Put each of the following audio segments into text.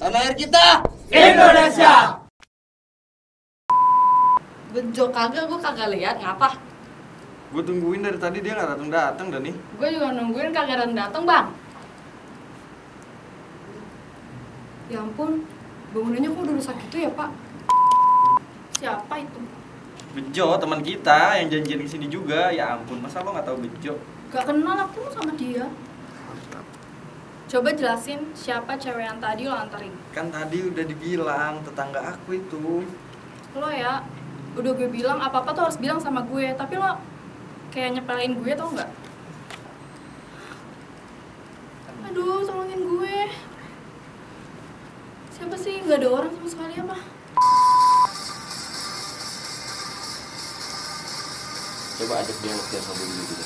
Tanah air kita Indonesia. Bejo kagak, gue kagak lihat ngapa? Gue tungguin dari tadi dia nggak datang dah nih. Gue juga nungguin kagak datang bang. Ya ampun, bangunannya kok udah rusak gitu ya pak? Siapa itu? Bejo teman kita yang janjian kesini juga. Ya ampun, masa lo nggak tahu Bejo? Gak kenal aku sama dia. Coba jelasin siapa cewek yang tadi lo anterin. Kan tadi udah dibilang tetangga aku itu. Lo ya, udah gue bilang apa-apa tuh harus bilang sama gue. Tapi lo kayak nyepelin gue tau gak? Aduh, tolongin gue. Siapa sih? Gak ada orang sama sekali apa? Coba ajak dia ngobrol sama dulu gitu.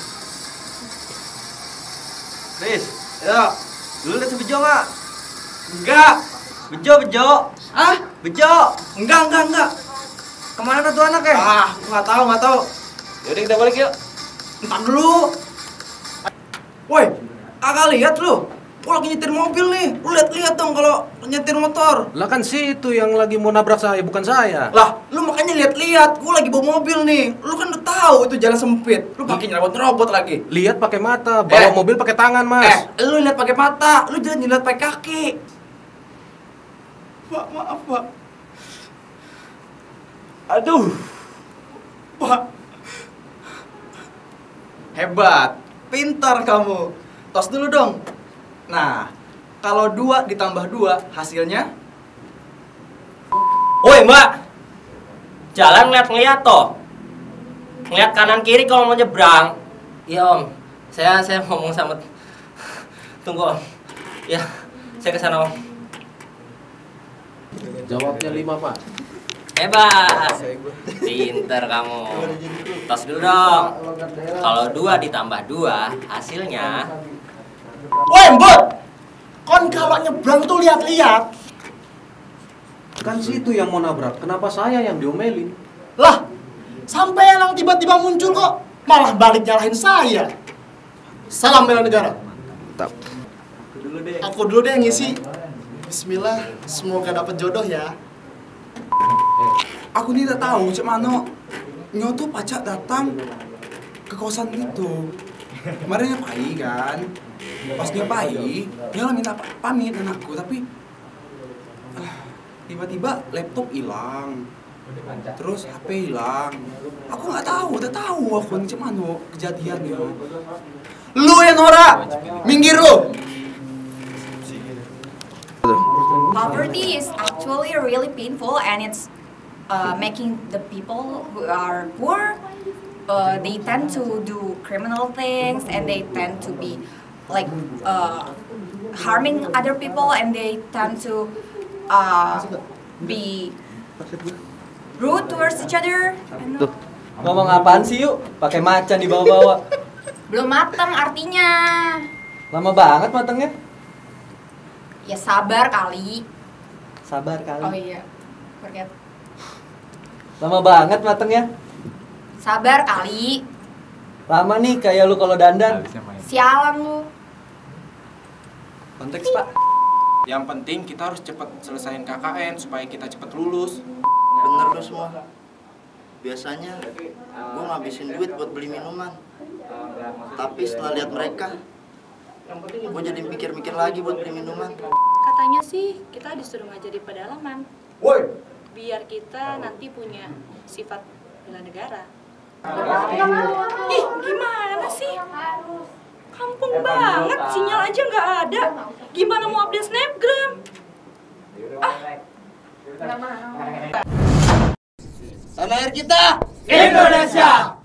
Riz, ya, lu lihat si Bejo nggak? Enggak. Bejo. Ah, Bejo. Enggak. Kemana tuh anak ya? Ah, nggak tahu. Yaudah kita balik yuk. Entar dulu. Woi, agak lihat lu. Gua lagi nyetir mobil nih. Lu lihat dong kalau nyetir motor. Lah kan situ yang lagi mau nabrak saya, bukan saya. Lah, lu makanya lihat. Gua lagi bawa mobil nih. Lu kan udah tahu itu jalan sempit. Lu pakai nyerobot lagi. Lihat pakai mata, bawa mobil pakai tangan, Mas. Lu lihat pakai mata. Lu jangan lihat pakai kaki. Pak, maaf, Pak. Aduh. Pak. Hebat. Pintar kamu. Tos dulu dong. Nah, kalau 2 ditambah 2 hasilnya? Woi mbak, jalan ngeliat toh, ngeliat kanan kiri kalau mau nyebrang. Iya om, saya ngomong sama, tunggu om, ya saya kesana om. Jawabnya 5, Pak. Hebat, pinter kamu. Tos dulu dong. Kalau 2 ditambah 2 hasilnya. Woi mbak, kon kalau nyebrang tuh lihat-lihat. Kan situ yang mau nabrak, kenapa saya yang diomelin? Lah, sampai yang tiba-tiba muncul kok malah balik nyalahin saya. Salam bela negara. Mantap. Aku dulu deh yang ngisi. Bismillah, semoga dapat jodoh ya. Aku tidak tahu cek mano nyoto pacak datang ke kosan itu. Kemarin nyapai kan, pas nyapai dia lah minta pamit anakku, tapi tiba-tiba laptop hilang, terus HP hilang. Aku nggak tahu, udah tahu aku nih cek mano kejadiannya. Lu ya Nora, minggir lu. Poverty is actually really painful, and it's making the people who are poor, they tend to do criminal things, and they tend to be like harming other people, and they tend to be rude towards each other. Tuh, ngomong apaan sih yuk? Pakai macan di bawah-bawah. Belum matang artinya. Lama banget matangnya. Ya sabar kali. Sabar kali. Oh iya, forget. Lama banget matangnya. Sabar kali. Lama nih kayak lu kalau dandan. Sialan lu. Konteks pak. Yang penting kita harus cepat selesaiin KKN supaya kita cepat lulus. Bener lu semua. Biasanya gue ngabisin duit buat beli minuman. Tapi setelah lihat mereka, gue jadi mikir-mikir lagi buat beli minuman. Katanya sih kita disuruh ngajar di pedalaman. Woi. Biar kita nanti punya sifat bela negara. Ih, gimana sih? Kampung banget, sinyal aja nggak ada. Gimana mau update snapgram? Tanah air kita Indonesia.